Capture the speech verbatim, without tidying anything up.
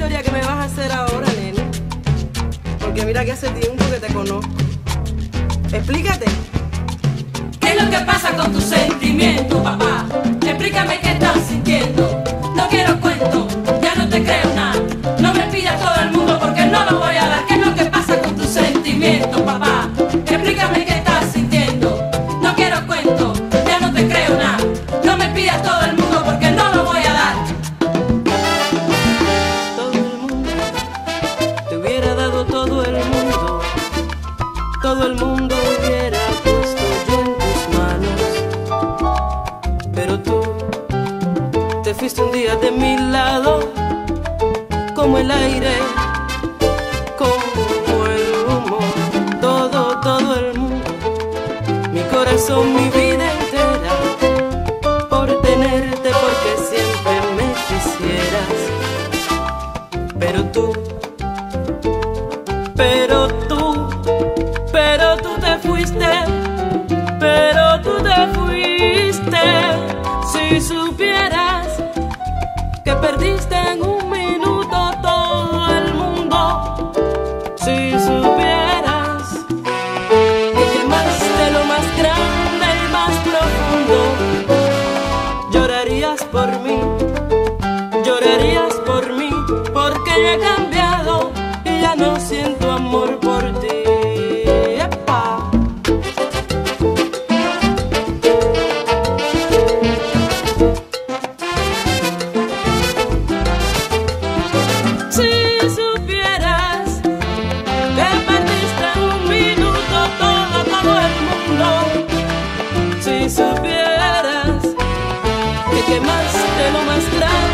historia que me vas a hacer ahora, nene. Porque mira que hace tiempo que te conozco. Explícate. ¿Qué es lo que pasa con tus sentimientos, papá? Explícame qué estás sintiendo. No quiero cuento, ya no te creo nada. No me pidas todo el mundo porque no lo voy a dar. ¿Qué es lo que pasa con tus sentimientos, papá? Explícame qué estás sintiendo. No quiero cuento, ya no te creo nada. No me pidas todo el mundo porque no lo voy a dar. Todo el mundo te hubiera dado todo el mundo. Todo el mundo hubiera puesto yo en tus manos. Pero tú te fuiste un día de mi lado, como el aire, como el humo. Todo, todo el mundo, mi corazón, mi vida entera, por tenerte, porque siempre me quisieras. Pero tú, pero tú, pero tú te fuiste, pero tú te fuiste. Si supieras que perdiste en un minuto todo el mundo, si supieras que quemaste lo más grande y más profundo, llorarías por mí, llorarías por mí, porque yo he cambiado y ya no siento amor por ti. ¡Epa! Si supieras que perdiste en un minuto todo, todo el mundo, si supieras que quemaste lo más grande